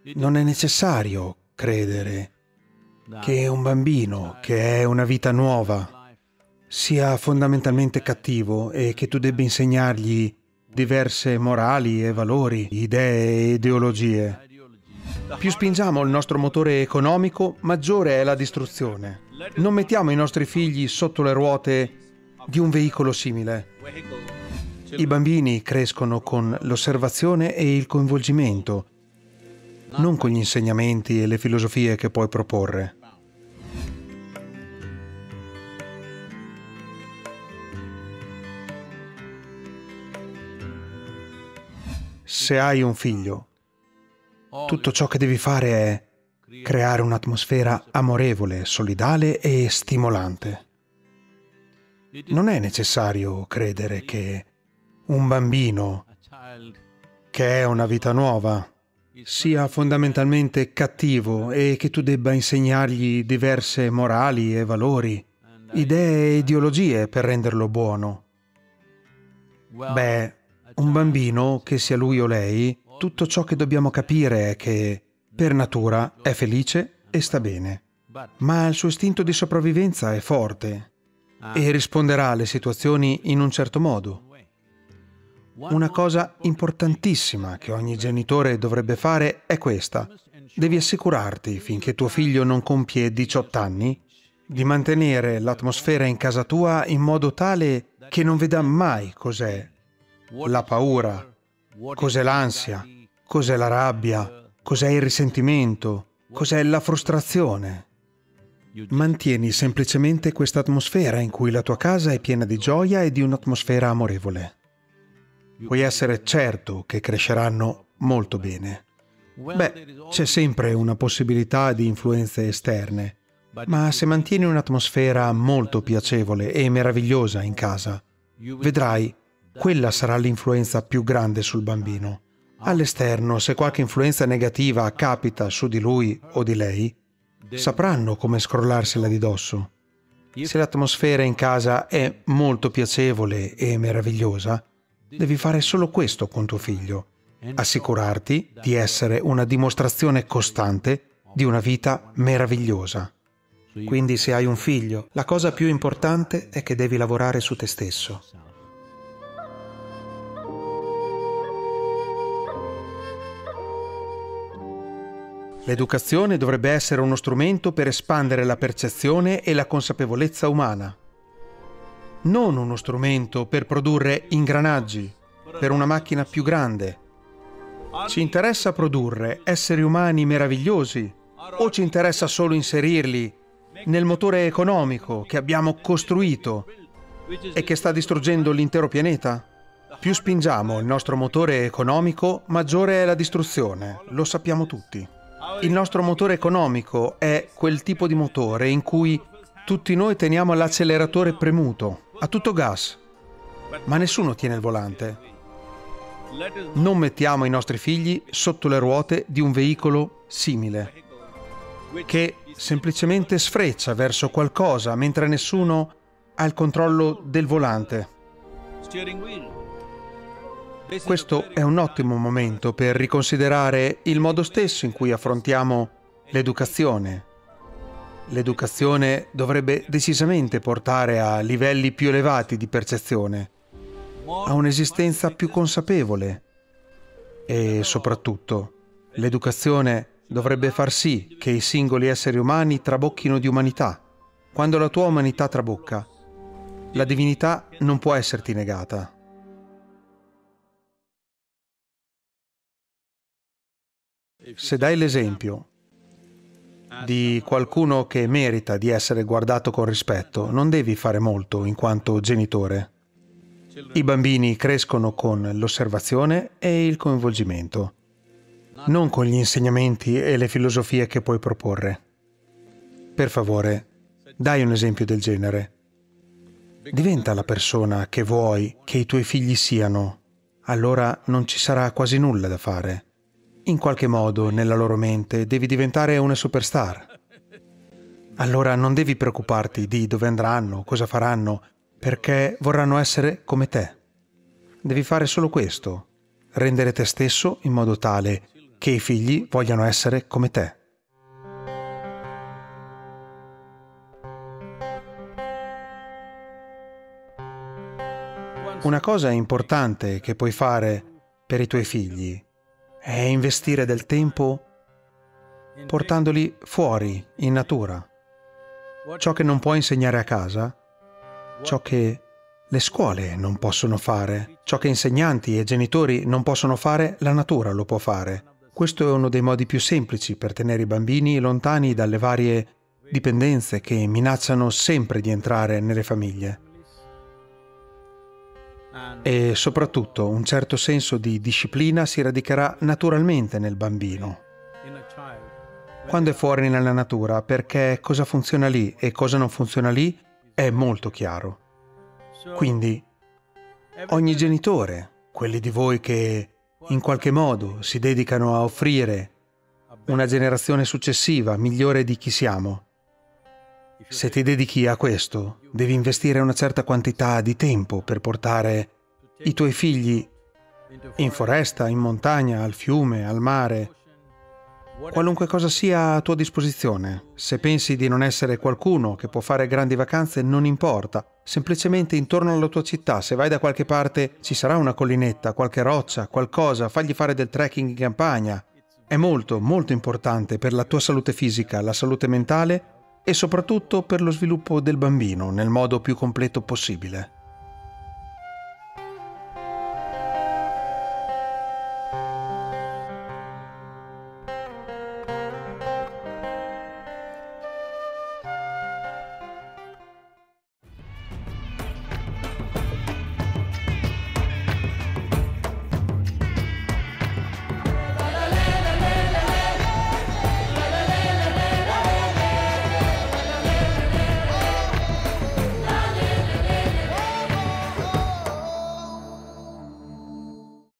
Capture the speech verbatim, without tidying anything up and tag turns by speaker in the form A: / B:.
A: Non è necessario credere che un bambino, che è una vita nuova, sia fondamentalmente cattivo e che tu debba insegnargli diverse morali e valori, idee e ideologie. Più spingiamo il nostro motore economico, maggiore è la distruzione. Non mettiamo i nostri figli sotto le ruote di un veicolo simile. I bambini crescono con l'osservazione e il coinvolgimento, non con gli insegnamenti e le filosofie che puoi proporre. Se hai un figlio, tutto ciò che devi fare è creare un'atmosfera amorevole, solidale e stimolante. Non è necessario credere che un bambino, che è una vita nuova, sia fondamentalmente cattivo e che tu debba insegnargli diverse morali e valori, idee e ideologie per renderlo buono. Beh, un bambino, che sia lui o lei, tutto ciò che dobbiamo capire è che per natura è felice e sta bene, ma il suo istinto di sopravvivenza è forte e risponderà alle situazioni in un certo modo. Una cosa importantissima che ogni genitore dovrebbe fare è questa. Devi assicurarti, finché tuo figlio non compie diciotto anni, di mantenere l'atmosfera in casa tua in modo tale che non veda mai cos'è la paura, cos'è l'ansia, cos'è la rabbia, cos'è il risentimento, cos'è la frustrazione. Mantieni semplicemente questa atmosfera in cui la tua casa è piena di gioia e di un'atmosfera amorevole. Puoi essere certo che cresceranno molto bene. Beh, c'è sempre una possibilità di influenze esterne, ma se mantieni un'atmosfera molto piacevole e meravigliosa in casa, vedrai, quella sarà l'influenza più grande sul bambino. All'esterno, se qualche influenza negativa capita su di lui o di lei, sapranno come scrollarsela di dosso. Se l'atmosfera in casa è molto piacevole e meravigliosa, devi fare solo questo con tuo figlio: assicurarti di essere una dimostrazione costante di una vita meravigliosa. Quindi, se hai un figlio, la cosa più importante è che devi lavorare su te stesso. L'educazione dovrebbe essere uno strumento per espandere la percezione e la consapevolezza umana, non uno strumento per produrre ingranaggi per una macchina più grande. Ci interessa produrre esseri umani meravigliosi o ci interessa solo inserirli nel motore economico che abbiamo costruito e che sta distruggendo l'intero pianeta? Più spingiamo il nostro motore economico, maggiore è la distruzione, lo sappiamo tutti. Il nostro motore economico è quel tipo di motore in cui tutti noi teniamo l'acceleratore premuto, a tutto gas, ma nessuno tiene il volante. Non mettiamo i nostri figli sotto le ruote di un veicolo simile, che semplicemente sfreccia verso qualcosa mentre nessuno ha il controllo del volante. Questo è un ottimo momento per riconsiderare il modo stesso in cui affrontiamo l'educazione. L'educazione dovrebbe decisamente portare a livelli più elevati di percezione, a un'esistenza più consapevole e, soprattutto, l'educazione dovrebbe far sì che i singoli esseri umani trabocchino di umanità. Quando la tua umanità trabocca, la divinità non può esserti negata. Se dai l'esempio di qualcuno che merita di essere guardato con rispetto, non devi fare molto in quanto genitore. I bambini crescono con l'osservazione e il coinvolgimento, non con gli insegnamenti e le filosofie che puoi proporre. Per favore, dai un esempio del genere. Diventa la persona che vuoi che i tuoi figli siano, allora non ci sarà quasi nulla da fare. In qualche modo, nella loro mente, devi diventare una superstar. Allora non devi preoccuparti di dove andranno, cosa faranno, perché vorranno essere come te. Devi fare solo questo, rendere te stesso in modo tale che i figli vogliano essere come te. Una cosa importante che puoi fare per i tuoi figli è investire del tempo portandoli fuori, in natura. Ciò che non puoi insegnare a casa, ciò che le scuole non possono fare, ciò che insegnanti e genitori non possono fare, la natura lo può fare. Questo è uno dei modi più semplici per tenere i bambini lontani dalle varie dipendenze che minacciano sempre di entrare nelle famiglie. E soprattutto un certo senso di disciplina si radicherà naturalmente nel bambino. Quando è fuori nella natura, perché cosa funziona lì e cosa non funziona lì è molto chiaro. Quindi ogni genitore, quelli di voi che in qualche modo si dedicano a offrire una generazione successiva migliore di chi siamo, se ti dedichi a questo, devi investire una certa quantità di tempo per portare i tuoi figli in foresta, in montagna, al fiume, al mare, qualunque cosa sia a tua disposizione. Se pensi di non essere qualcuno che può fare grandi vacanze, non importa. Semplicemente intorno alla tua città, se vai da qualche parte, ci sarà una collinetta, qualche roccia, qualcosa, fagli fare del trekking in campagna. È molto, molto importante per la tua salute fisica, la salute mentale e soprattutto per lo sviluppo del bambino nel modo più completo possibile.